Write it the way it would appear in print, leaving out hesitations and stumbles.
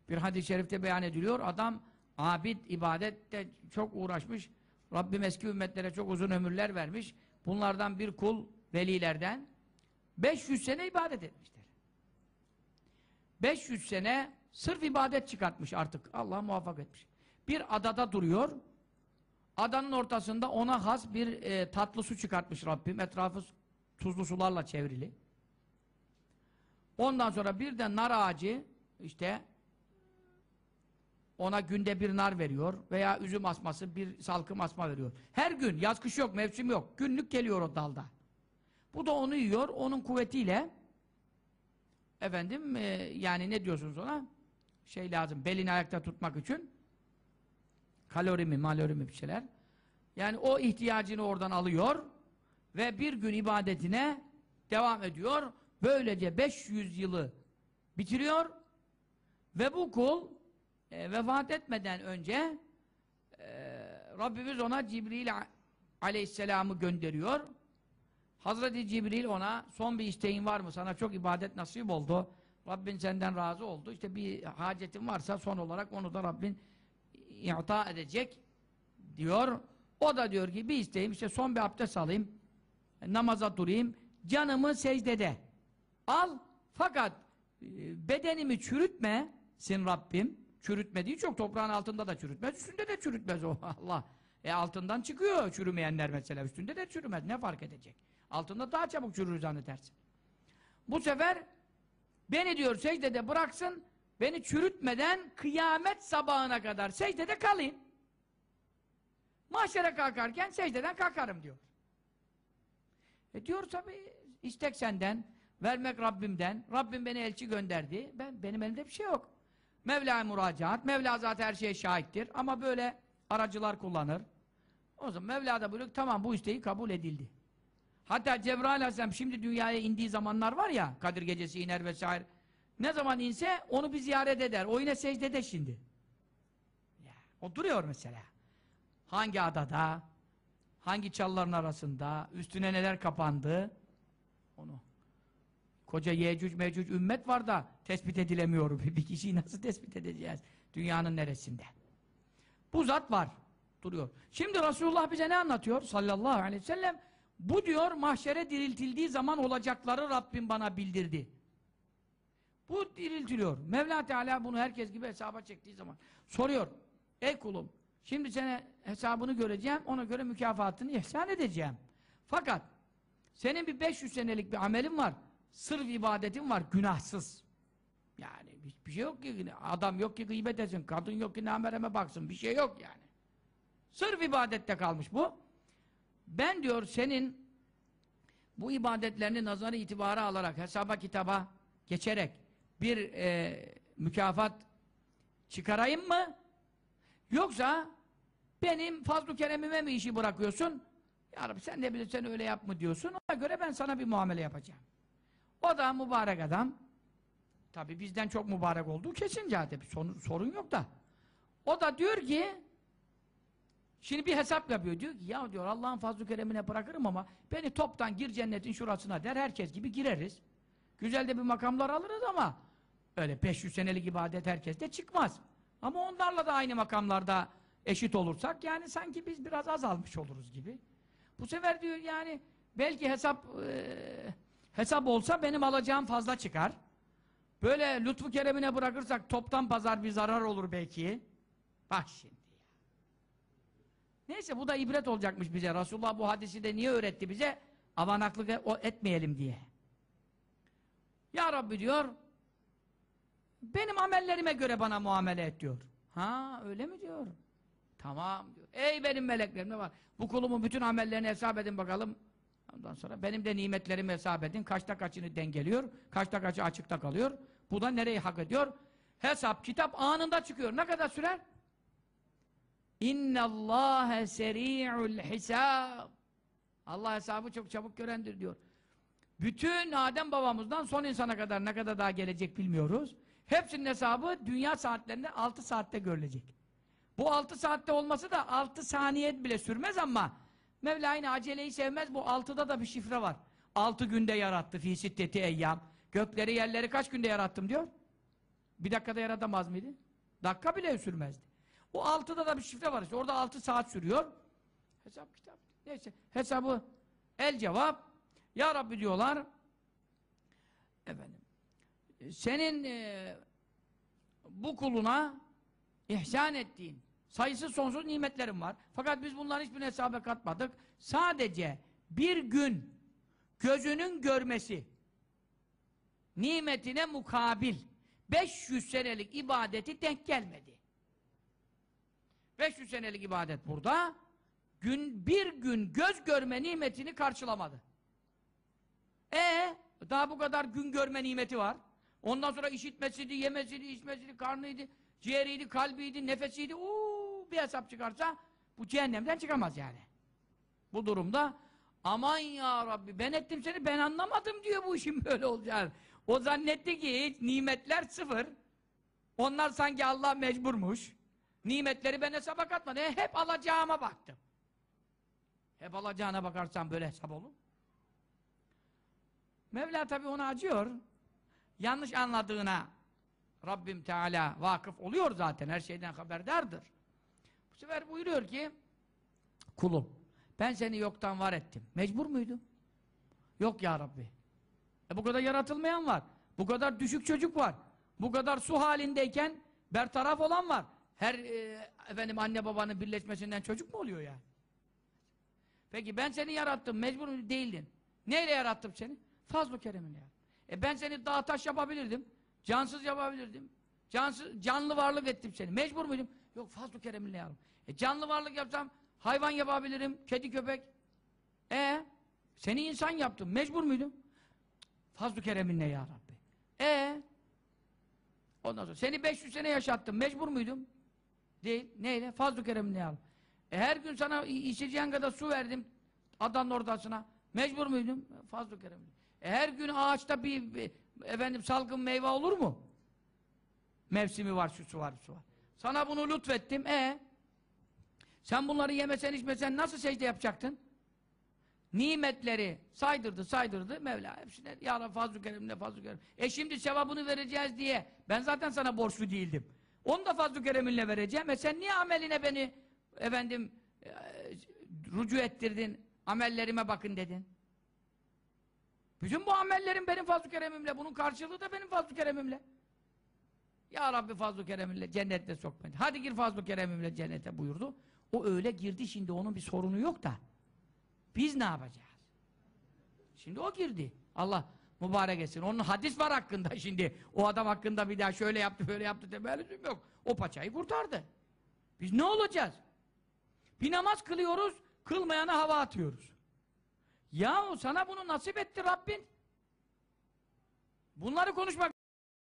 Bir hadis-i şerifte beyan ediliyor. Adam abid, ibadette çok uğraşmış. Rabbim eski ümmetlere çok uzun ömürler vermiş. Bunlardan bir kul, velilerden 500 sene ibadet etmişler. 500 sene sırf ibadet çıkartmış artık. Allah muvaffak etmiş. Bir adada duruyor. Adanın ortasında ona has bir tatlı su çıkartmış Rabbim. Etrafı tuzlu sularla çevrili. Ondan sonra bir de nar ağacı işte ona günde bir nar veriyor veya üzüm asması, bir salkım asma veriyor. Her gün, yaz kış yok, mevsim yok. Günlük geliyor o dalda. Bu da onu yiyor, onun kuvvetiyle efendim yani ne diyorsunuz ona? Şey lazım, belini ayakta tutmak için kalori mi bir şeyler. Yani o ihtiyacını oradan alıyor ve bir gün ibadetine devam ediyor. Böylece 500 yılı bitiriyor ve bu kul vefat etmeden önce Rabbimiz ona Cibril aleyhisselamı gönderiyor. Hazreti Cibril ona son bir isteğin var mı? Sana çok ibadet nasip oldu. Rabbin senden razı oldu. İşte bir hacetin varsa son olarak onu da Rabbin i'ta edecek diyor. O da diyor ki bir isteğim işte son bir abdest alayım. Namaza durayım. Canımı secdede al. Fakat bedenimi çürütmesin Rabbim. Çürütmediği çok toprağın altında da çürütmez. Üstünde de çürütmez o Allah. Altından çıkıyor çürümeyenler mesela. Üstünde de çürümez. Ne fark edecek? Altında daha çabuk çürür zannedersin. Bu sefer beni diyor secdede bıraksın. Beni çürütmeden kıyamet sabahına kadar secdede kalayım. Mahşere kalkarken secdeden kalkarım diyor. Diyor tabi istek senden, vermek Rabbimden. Rabbim beni elçi gönderdi. Benim elimde bir şey yok. Mevla'ya müracaat. Mevla zaten her şeye şahittir. Ama böyle aracılar kullanır. O zaman Mevla da buyuruyor tamam bu isteği kabul edildi. Hatta Cebrail Aleyhisselam şimdi dünyaya indiği zamanlar var ya Kadir Gecesi iner vesaire. Ne zaman inse onu bir ziyaret eder. O yine secdede şimdi. Ya, o duruyor mesela. Hangi adada, hangi çalıların arasında, üstüne neler kapandı onu. Koca Yecüc Mecüc ümmet var da tespit edilemiyor. Bir kişiyi nasıl tespit edeceğiz? Dünyanın neresinde? Bu zat var. Duruyor. Şimdi Resulullah bize ne anlatıyor? Sallallahu aleyhi ve sellem bu diyor mahşere diriltildiği zaman olacakları Rabbim bana bildirdi. Bu diriltiliyor. Mevla Teala bunu herkes gibi hesaba çektiği zaman soruyor. Ey kulum şimdi sana hesabını göreceğim. Ona göre mükafatını ihsan edeceğim. Fakat senin bir 500 senelik bir amelin var. Sırf ibadetin var. Günahsız. Yani hiçbir şey yok ki. Adam yok ki gıybet etsin. Kadın yok ki namereme baksın. Bir şey yok yani. Sırf ibadette kalmış bu. Ben diyor senin bu ibadetlerini nazarı itibara alarak hesaba kitaba geçerek bir mükafat çıkarayım mı? Yoksa benim fazl-ı keremime mi işi bırakıyorsun? Ya Rabbi sen ne bilirsen öyle yap mı diyorsun? Ona göre ben sana bir muamele yapacağım. O da mübarek adam. Tabi bizden çok mübarek olduğu kesin zaten. Sorun yok da. O da diyor ki şimdi bir hesap yapıyor. Diyor ki ya diyor Allah'ın fazl-ı keremine bırakırım ama beni toptan gir cennetin şurasına der. Herkes gibi gireriz. Güzel de bir makamlar alırız ama öyle 500 senelik ibadet herkes de çıkmaz. Ama onlarla da aynı makamlarda eşit olursak yani sanki biz biraz azalmış oluruz gibi. Bu sefer diyor yani belki hesap olsa benim alacağım fazla çıkar. Böyle lütfu keremine bırakırsak toptan pazar bir zarar olur belki. Bak şimdi ya. Neyse bu da ibret olacakmış bize. Resulullah bu hadisi de niye öğretti bize? Avanaklık etmeyelim diye. Ya Rabbi diyor benim amellerime göre bana muamele et diyor. Ha öyle mi diyor? Tamam diyor. Ey benim meleklerim ne var? Bu kulumun bütün amellerini hesap edin bakalım. Ondan sonra benim de nimetlerimi hesap edin. Kaçta kaçını dengeliyor. Kaçta kaçı açıkta kalıyor. Bu da nereyi hak ediyor? Hesap, kitap anında çıkıyor. Ne kadar sürer? İnnallâhe seri'ul hisâb. Allah hesabı çok çabuk görendir diyor. Bütün Adem babamızdan son insana kadar ne kadar daha gelecek bilmiyoruz. Hepsinin hesabı dünya saatlerinde 6 saatte görülecek. Bu 6 saatte olması da 6 saniye bile sürmez ama Mevla yine aceleyi sevmez. Bu 6'da da bir şifre var. 6 günde yarattı fî sitteti eyyâm. Gökleri yerleri kaç günde yarattım diyor? Bir dakikada yaratamaz mıydı? Dakika bile sürmezdi. O 6'da da bir şifre var işte. Orada 6 saat sürüyor. Hesap kitap. Neyse. Hesabı el cevap. Ya Rabbi diyorlar. Efendim. Senin bu kuluna ihsan ettiğin sayısız sonsuz nimetlerim var. Fakat biz bunların hiçbirini hesaba katmadık. Sadece bir gün gözünün görmesi nimetine mukabil 500 senelik ibadeti denk gelmedi. 500 senelik ibadet burada bir gün göz görme nimetini karşılamadı. Daha bu kadar gün görme nimeti var. Ondan sonra işitmesiydi, yemesiydi, içmesiydi, karnıydı, ciğeriydi, kalbiydi, nefesiydi. Bir hesap çıkarsa bu cehennemden çıkamaz yani. Bu durumda aman ya Rabbi ben ettim seni ben anlamadım diyor bu işin böyle olacağını. O zannetti ki hiç nimetler sıfır. Onlar sanki Allah mecburmuş. Nimetleri ben hesaba katmadım. Hep alacağıma baktım. Hep alacağına bakarsan böyle hesap olur. Mevla tabi ona acıyor. Yanlış anladığına Rabbim Teala vakıf oluyor zaten. Her şeyden haberdardır. Bu sefer buyuruyor ki kulum ben seni yoktan var ettim. Mecbur muydum? Yok ya Rabbi. Bu kadar yaratılmayan var. Bu kadar düşük çocuk var. Bu kadar su halindeyken bertaraf olan var. Her efendim anne babanın birleşmesinden çocuk mu oluyor yani? Peki ben seni yarattım. Mecbur değildin. Neyle yarattım seni? Fazl-ı kereminle yarattım. Ben seni dağ taş yapabilirdim. Cansız yapabilirdim. Canlı varlık ettim seni. Mecbur muydum? Yok fazl-ı kereminle yarattım. Canlı varlık yapsam hayvan yapabilirim. Kedi köpek. Seni insan yaptım. Mecbur muydum? Fazl-ı kereminle ya Rabbi. Ondan sonra seni 500 sene yaşattım. Mecbur muydum? Değil. Neyle? Fazl-ı kereminle ya Rabbi. Her gün sana içeceğin kadar su verdim adanın ortasına. Mecbur muydum? Fazl-ı kereminle. Her gün ağaçta bir efendim salgın meyve olur mu? Mevsimi var, şu su var, su var. Sana bunu lütfettim. Sen bunları yemesen içmesen nasıl secde yapacaktın? Nimetleri saydırdı Mevla hepsine ya Rabbi fazl-ı kerimle fazl-ı kerim. Şimdi sevabını vereceğiz diye ben zaten sana borçlu değildim. Onu da fazl-ı keriminle vereceğim. Sen niye ameline beni efendim rücu ettirdin? Amellerime bakın dedin. Bütün bu amellerim benim fazl-ı keremimle. Bunun karşılığı da benim fazl-ı keremimle. Ya Rabbi fazl-ı kereminle cennette sok beni. Hadi gir fazl-ı keremimle cennete buyurdu. O öyle girdi şimdi onun bir sorunu yok da. Biz ne yapacağız? Şimdi o girdi. Allah mübarek etsin. Onun hadis var hakkında şimdi. O adam hakkında bir daha şöyle yaptı, böyle yaptı demeye lüzum yok. O paçayı kurtardı. Biz ne olacağız? Bir namaz kılıyoruz, kılmayana hava atıyoruz. Yahu sana bunu nasip etti Rabbin. Bunları konuşmak